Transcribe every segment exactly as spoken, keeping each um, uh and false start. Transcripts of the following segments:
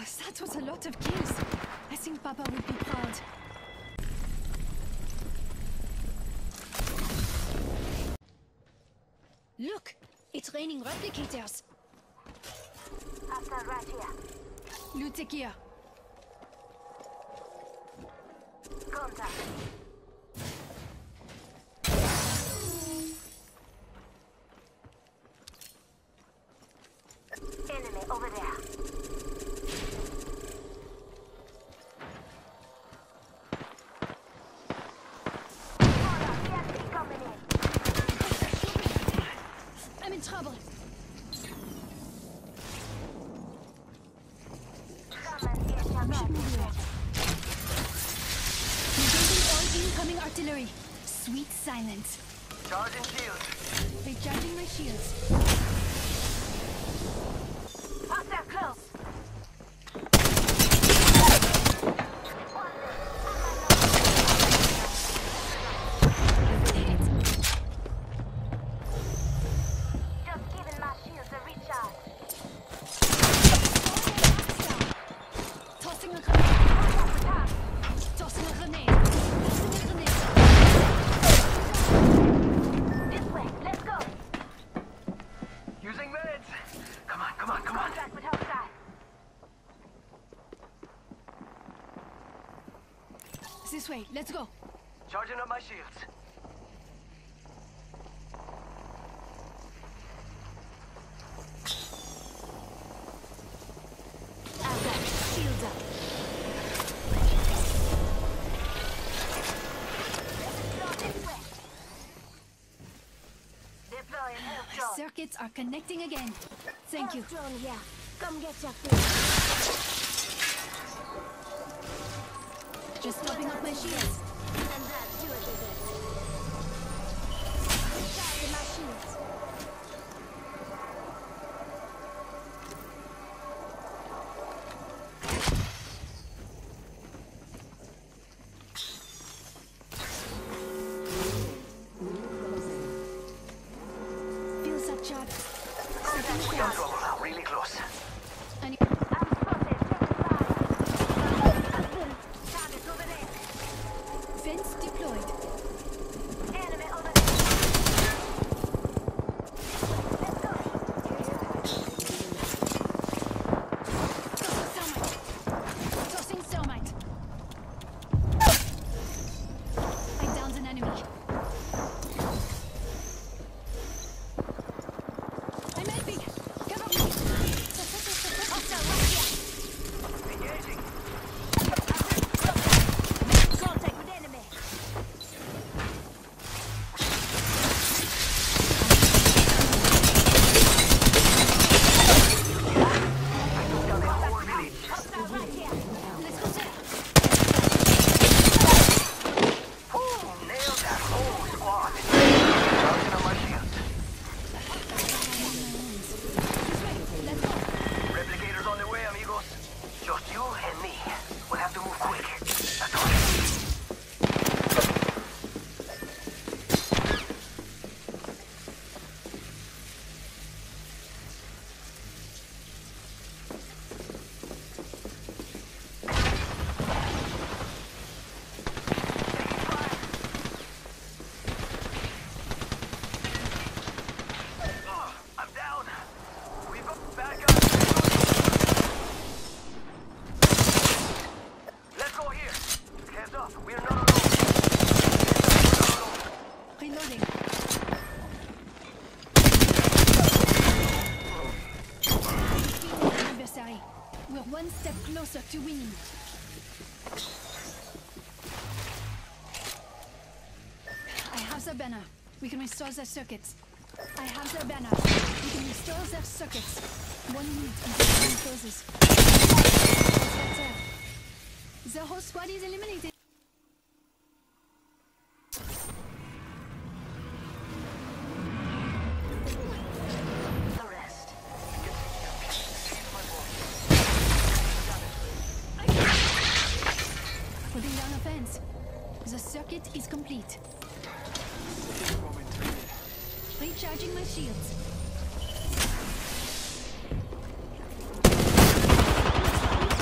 Oh, that was a lot of kills. I think Papa would be proud. Look, it's raining replicators. Hostile right here. Loot here. Contact. Enemy over there. I'm in trouble. Engaging all incoming artillery. Sweet silence. Charging shields. Recharging my shields. Hostile close. Just giving my shields a recharge. Tossing a grenade. Tossing a grenade. Tossing a grenade. This way, let's go. Using meds. Come on, come on, come on. Contact with hostile. This way, let's go. Charging up my shields. I've got shields up. Go this way. Deploying health drone. Circuits are connecting again. Thank you. Health drone here. Come get your food. Just topping up my shields. And that's you at the best. Charging my shields. Feels that charge. We got trouble now, really close. And I'm spotted. Check the side. Target over there. fence deployed. Enemy over there. Let's go. Tossing thermite. Tossing thermite. I downed an enemy. I'm helping. Cover me. Hostile right here. Engaging. Contact with enemy. Down the whole village. Hostile right here. Let's go there. Ooh, nailed that whole squad. Charging up my shields. This way. Let's go. Replicators on the way, amigos. Just you and me. We'll have to move quick. That's all. Oh, I'm down. We've got back up. Let's go here. Heads up. We're not alone. Reloading. Adversary. We're one step closer to winning. I have the banner. We can restore their circuits. I have the banner. We can restore their circuits. One minute until the game closes. That's it. The whole squad is eliminated. The rest. Putting down a fence. The circuit is complete. Recharging my shields.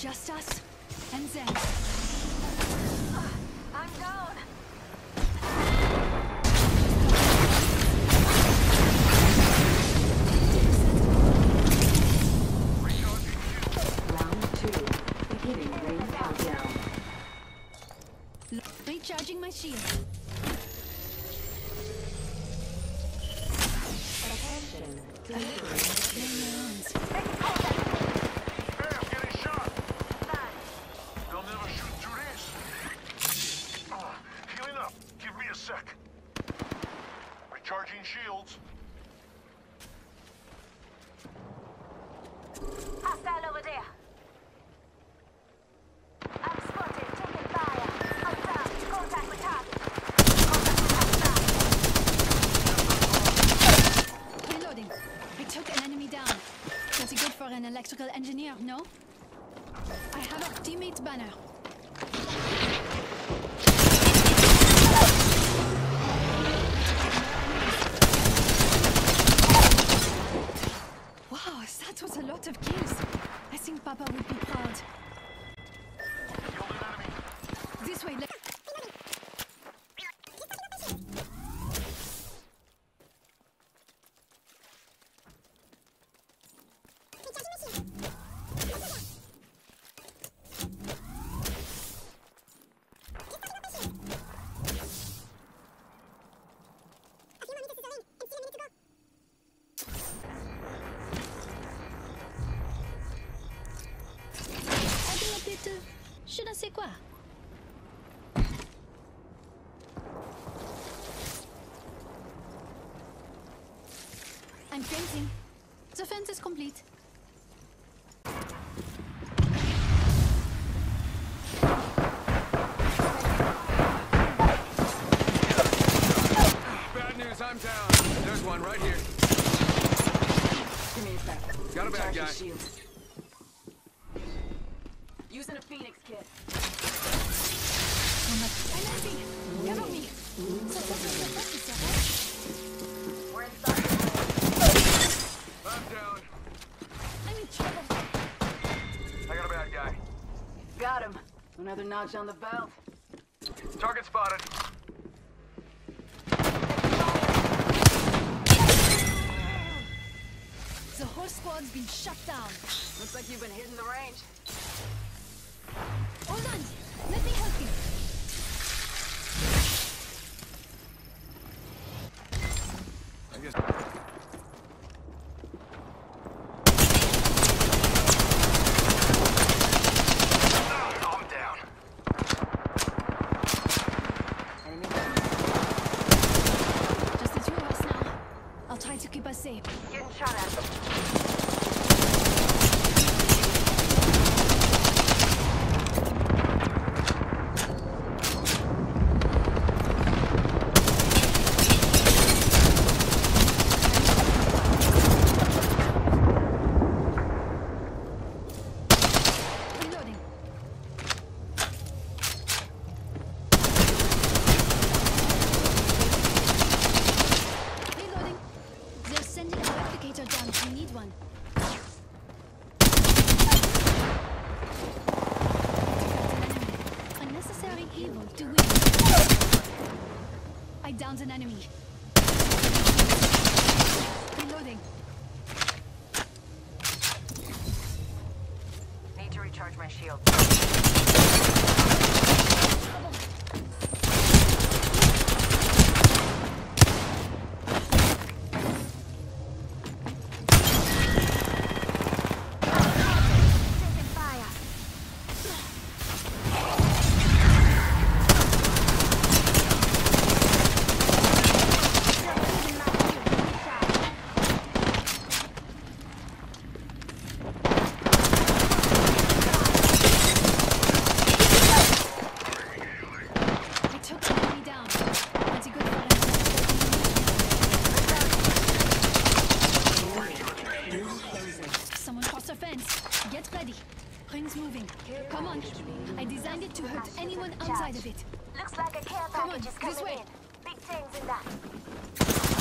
Just us and them. I'm down. Round two. Beginning ring countdown. Recharging my shield. Attention. Delivering. Hey, I'm getting shot. They'll never shoot through this. Ah, healing up. Give me a sec. Recharging shields. Hostile over there. I'm spotted. Taking fire. I'm down. Contact with target. Contact with hostile. Reloading. I took an enemy down. Pretty good for an electrical engineer, no? I have our teammate's banner. Wow, that was a lot of kills. I think Papa would be proud. Killed an enemy. This way, let adding a bit of je ne sais quoi. I'm fencing. The fence is complete. Bad news, I'm down. There's one right here. Give me a sec. Got a bad Recharging guy. shields. Using a Phoenix kit. I'm empty. Cover me. Ça fait que je sais si c'est vrai. We're inside the ring. I'm down. I'm in trouble. I got a bad guy. Got him. Another notch on the belt. Target spotted. The whole squad's been shut down. Looks like you've been hitting the range. Hold on. Let me help you. I guess. Ah, I'm down. Enemy. Just the two of us now. I'll try to keep us safe. Getting shot at. Reloading. Reloading. They're sending a replicator down. We need one. Unnecessary evil to win. I downed an enemy. Reloading. Need to recharge my shield. Taking fire. Just giving my shield a recharge. I took the enemy down. That's a good for Someone crossed the fence. Get ready. Rings moving. Come on. I designed it to hurt anyone outside of it. Looks like a care Come on, package is this coming way. in. Big things in that.